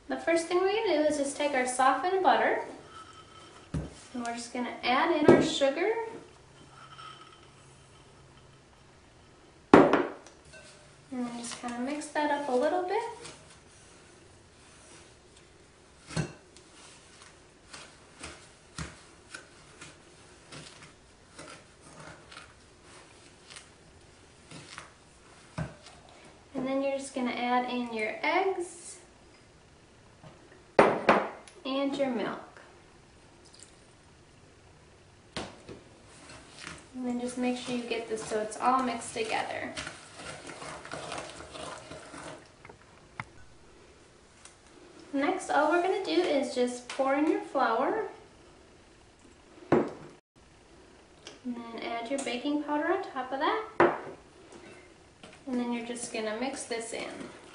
The first thing we're going to do is just take our softened butter and we're just going to add in our sugar. And then just kind of mix that up a little bit. And then you're just going to add in your eggs and your milk. And then just make sure you get this so it's all mixed together. Next, all we're going to do is just pour in your flour. And then add your baking powder on top of that. And then you're just going to mix this in.